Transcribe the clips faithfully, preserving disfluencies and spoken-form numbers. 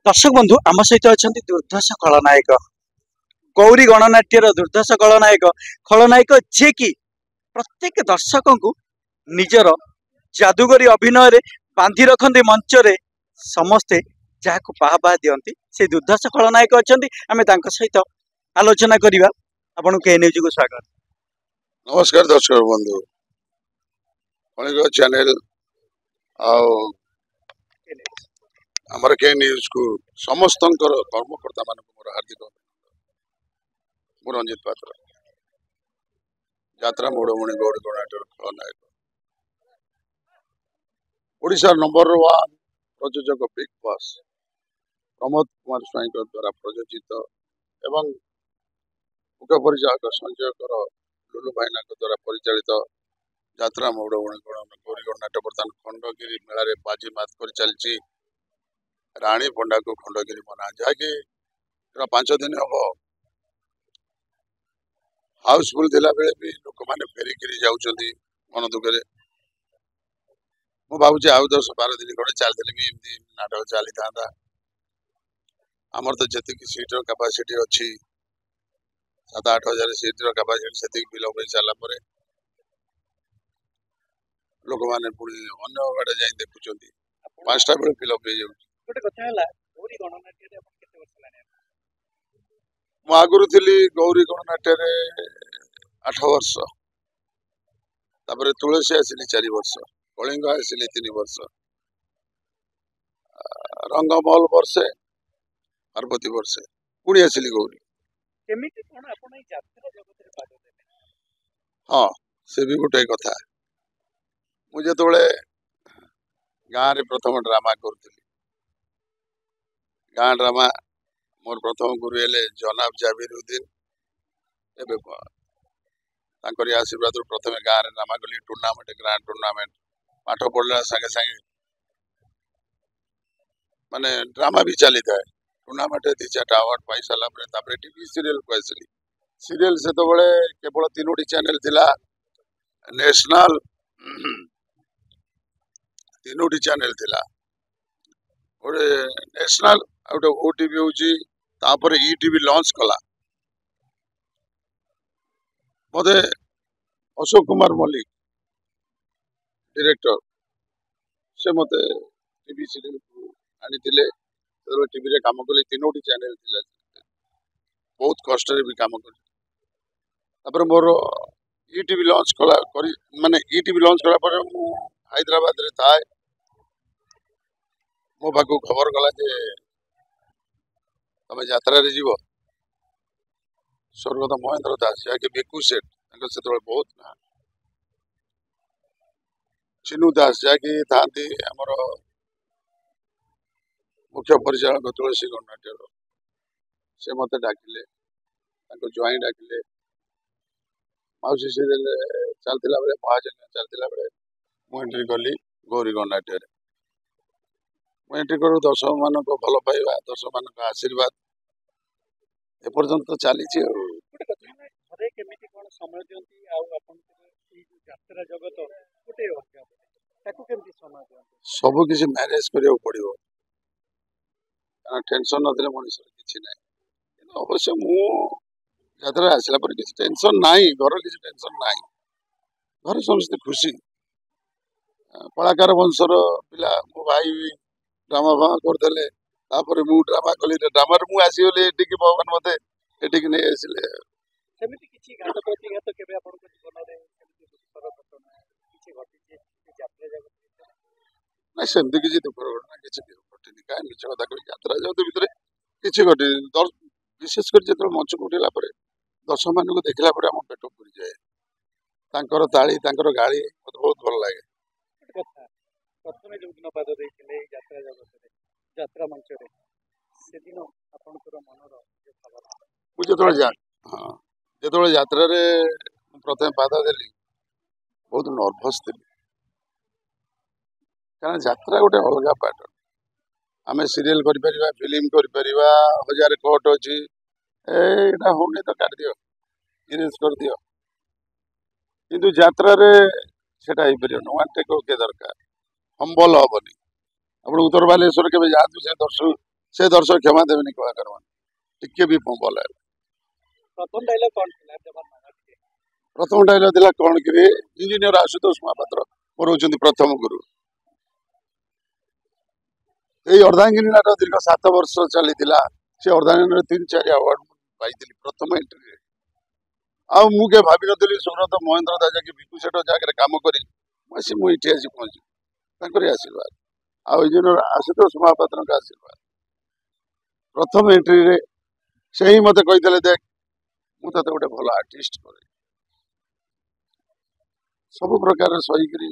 दर्शक बंधु आम सहित अच्छा दुर्धर्ष खलनायक गौरी गणनाट्यर दुर्धर्ष खलनायक खलनायक जे कि प्रत्येक दर्शक को निजर जादुगरी अभिनय बांधि रखते मंच रे समस्ते जहाँ बाहा बाहा दिखती से दुर्धर्ष खलनायक अच्छा आम सहित आलोचना करवा आपन के न्यूज को स्वागत। नमस्कार दर्शक बंधु कणिक चैनल आमर के न्यूज को समस्त कर्मकर्ता मान मोर हार्दिक मु रंजित पात्र यात्रा मोड़मणि गौरी गणनाट्यर खलनायक ओडिशा नंबर वन प्रयोजक बिग बॉस प्रमोद कुमार स्वाई द्वारा प्रयोजित एवं मुख्य परिचालक संजय कर लुलु भाईना द्वारा परिचालित यात्रा मोड़मणि गौरी गणनाट्य बर्तमान खंडगिरी मेला बाजी मात कर चलती राणी पंडा को खंडगिरी मना जहाँकि पांच दिन हम हाउसफुल दिला बेले भी लोक मैंने फेरिकी जाऊँच मन दुखे मु भावुँ आउ दस बार दिन खड़े चलते भी एमती नाटक चली था आमर तो जी सीटर कैपेसिटी अच्छी सात आठ हजार सीटर कैपेसिटी से फिलअप हो सारापर लोक मैंने पुणी अन्य आड़े जा देखुं पांचटा बेले फिलअप हो मु आगुरी थी गौरी गणनाट्य आठ वर्ष तापर तुलसी आसिली चार वर्ष कलिंग आसिली तीन वर्ष रंगमहल वर्षे पार्वती वर्षे पुणी आसिली गौरी हाँ से भी गोटे कथा मुझे तो गाँव में प्रथम ड्रामा करी गाँ ड्रामा मोर प्रथम गुरु हेले जनाब जाबिरुद्दीन एवं आशीर्वाद प्रथम गाँव में नामा कली टूर्णामेंट ग्रांड टूर्णामेंट पाठ पढ़ला सागे सागे माने ड्रामा भी चली था टूर्णामेंट दी चार अवार्ड पाई सारापर टीवी सीरियल को आसली सीरियल से तो बड़े केवल तीनोटी चैनल थिला नेशनल तीनोटी चैनल थिला गोटे नेशनल गोटे ओटीवी होची तापर ईटीवी लॉन्च कला मते अशोक कुमार मल्लिक डायरेक्टर से मते टीवी सीरियल आनी टीवी रे काम कले तीनोटी चैनल थिला बहुत कष्ट भी काम कर मोर ईटीवी लॉन्च कला करी माने ईटीवी लॉन्च कला पर मु हैदराबाद रे थाए मो पाखु खबर गला जे तमे यात्रा रे जीवो स्वर्गत महेंद्र दास या कि बिकू सेठ से बहुत ना चिन्नू दास या कि थांती हमर मुख्य परिचालक तुलसी गणनाट्य से मत डाकिले ज्वाई डाकिले मौसी सीरियल चलता बेले महाजन चलता बेले मु एंट्री कली गौरी गणनाट्य मु एंट्री करू दर्शक मान भल पाइबा दर्शक मान आशीर्वाद एपर्यंत चली सब किसी मैनेज करिया पड़ो टेंशन नथिले मनुष्य किसी ना अवश्य मु यात्रा आसला पर किसी टेंशन नाई घर किसी टेंशन नाई घर समस्त खुशी कलाकार वंशर पिला मो भाई भी ड्रामा फामा करदे तापर मु ड्रामा कली ड्रामा मु आसीगली एटिक भगवान मते एटिक नहीं आसिले सेमिति किछि गात प्रति तो केबे आपन को जीवन रे दुखर घटना किछि घटिछि यात्रा जगत ना सेमति किछि दुखर घटना किछि घटिनि काई मिछ कथा कहि यात्रा जगत भितरे किछि घटिनि विशेष कर जत मंच को उठेला पर दर्शक मान को देखला पर हम पेट पुरी जाए तांकर ताली तांकर गाड़ी मते बहुत भल लागे कथा प्रथमे जो दिन पाद देथिले यात्रा जगत रे यात्रा मंच रे से दिन आपनकर मनर जे भावना मु जतोले जा हां जतोले यात्रा रे प्रथम पाद देली बहुत नर्वस थी कारण यात्रा गोटे अलग पैटर्न आमे सीरियल करि परिबा फिल्म करि परिबा हजार कोट अछि एटा होने तो काट दियो इरेज कर दियो किंतु यात्रा रे सेटा ही परियो वन टेक के दरकार हम्बल हबनी आपण उत्तर बालेश्वर के जातु से दर्शक से दर्शक क्षमा देवेनि कलाकार मान टिके भी भल है। प्रथम डायलॉग कौन थिला जब प्रथम डायलॉग दिला कौन कि इंजीनियर आशुतोष महापात्र मोर होचंदी प्रथम गुरु। ये अर्धांगिनी नाटक दीर्घ सात वर्ष चली से अर्धांगिनी तीन चार अवार्ड पाई प्रथम एंट्री आ मुझे भावी नी सुब्रत महेंद्र दादा कि विकु सेठ जगह काम करी मुझे आसी पहुंची आशीर्वाद आ इंजीनियर आशुतोष महापात्र आशीर्वाद प्रथम एंट्री रे से ही मत कही देख मुझे गोटे भल आर्टिस्ट करे सब प्रकार सहीकरी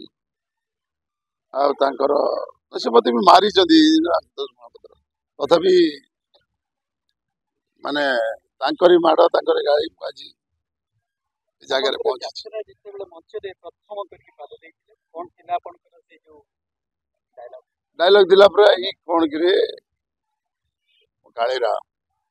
आर से मत भी मारी आशुतोष महापात्र तथापि माने तांकरी माड़ तांकरी गाड़ी आज जगह पहुंची डायलॉग दिला पर ई कौन कि कालीराम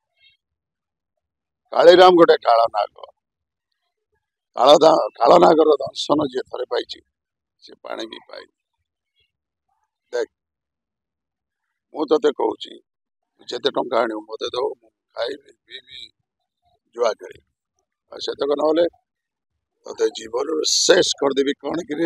कालीराम गोटे काल नाग काल काल नागर दर्शन जी थे पाई से पानी भी पाई देख मु ते कहूँ जिते टंका आण मत दो खाई पीबी जुआ खेली सेतक ना ते जीवन शेष करदेवी कौन कि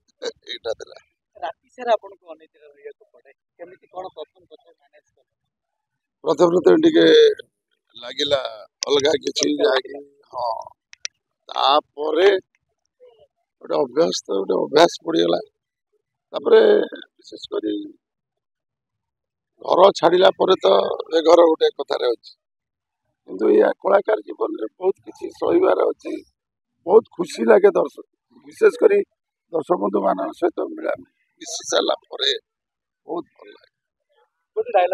प्रथम प्रथम टे लगिला अलग किसी हाँ तापर गोटे अभ्यास तो गोटे अभ्यास पड़गला विशेष कर घर छाड़ा तो ए घर गोटे कथार अच्छी किंतु या कलाकार जीवन में बहुत किसी सहबार अच्छी बहुत खुशी लगे दर्शक विशेष कर दर्शक बंधु मान सहित मिला मिशी सारा बहुत भल लगे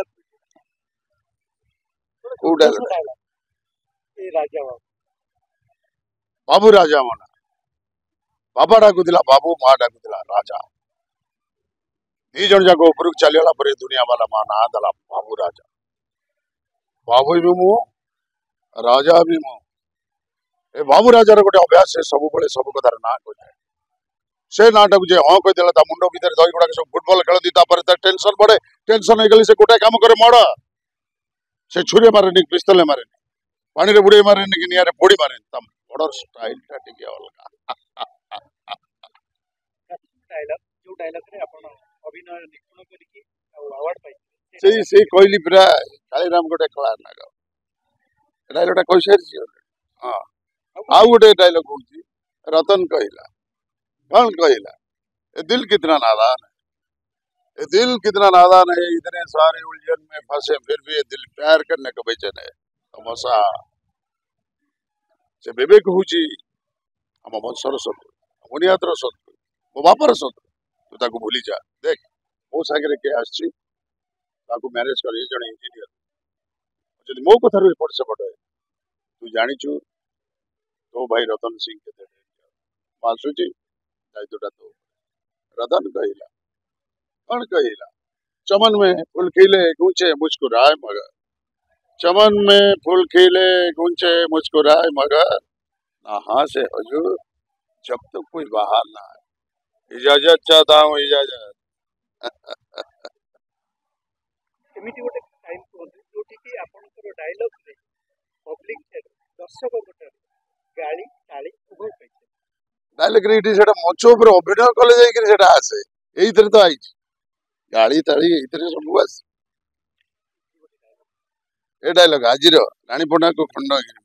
कौ डायलॉग बाबू राजा मना बाबा डाकुला बाबू माँ डाकुला राजा दी जन जाक ऊपर चलीगला पर दुनिया वाला माँ ना दला बाबू राजा बाबू भी मु राजा भी मु ए बाबू राजार गोटे अभ्यास से सब बड़े सब कथार ना कहे से नाटा को हाँ कहीदेला मुंड भर दही गुड़ा सब फुटबल खेलती टेंशन बढ़े टेंशन हो गली से गोटे कम करे मड़ से छुरी मारे पिस्तल मारे पानी रे बुड़े मारे कि निआरे पोड़ी मारे बड़ स्टाइल टा टिके अलग डायलॉग जो डायलॉग रे आपण अभिनय निपुण करके अवार्ड पाई से से कहली पूरा कालीराम गोटे कला नाग डायलॉग टा कहि सारी हां आ गोटे डायलॉग होची रतन कहला कौन कहला ए दिल कितना नादान है ये दिल कितना नादान है इतने सारे उलझन में फंसे फिर भी ये दिल प्यार करने को बेचैन है तमसा से विवेक होची हम वंशर शत्रु बुनियादर शत्रु मो बापर शत्रु तू ताको भूली जा देख मो सागरे के आछि ताको मैरिज कर ये जण इंजीनियर जदि मो कथा रे पड़ से पड़ तू जानि छु तो भाई रतन सिंह के मासुची दायित्वटा तो रतन कहला कौन कहला चमन में फूल खिले गूंचे मुस्कुराए मगर चमन में फूल खिले गूंचे मुस्कुराए मगर ना हाँ से हजूर जब तक कोई बाहर ना आए इजाजत चाहता हूँ इजाजत एमिति गोटे टाइम को जोटी कि आपनकर डायलॉग रे पब्लिक से दर्शक गोटे गाली ताली उभय पाइছে डायलॉग रे सेटा मंच ऊपर अभिनय कले जाई कि सेटा आसे एई तरह तो आई गाली ताली एई तरह सब आसे ए डायलॉग आजिर रानी पण्डा को खंडगिरी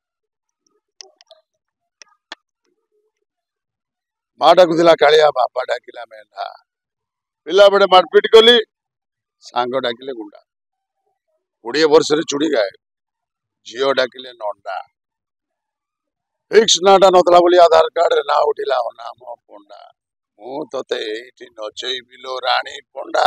माँ डाकुला कालिया बापा डाकिला मेढा पिला बड़े मारपीट कली सांग डाकिले गुंडा कोड़े वर्ष चुड़ी गाए झील डाकिले नंडा फिक्स नाटा नतला बोली आधार कार्ड रे ना उठिला नाम पंडा मु तते एठी नचई बिलो रानी पंडा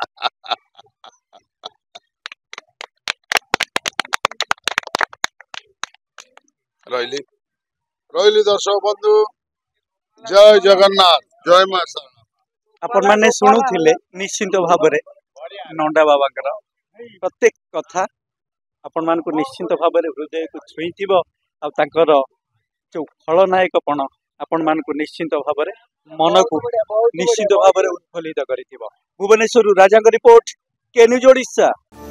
रहिली रहिली दर्शक बंधु जय जगन्नाथ जय मां शारदा आपण माने सुनुथिले निश्चिंत भाबरे नंडा बाबाकर प्रत्येक कथा आपण मान को निश्चिंत भाबरे हृदय को छुईथिबो आ ताकर जो खलनायकपण आपण मान को निश्चिंत भाबरे मन को निश्चिंत भाबरे उत्फुल्लित करिथिबो। भुवनेश्वर राजा रिपोर्ट के न्यूज ओडिशा।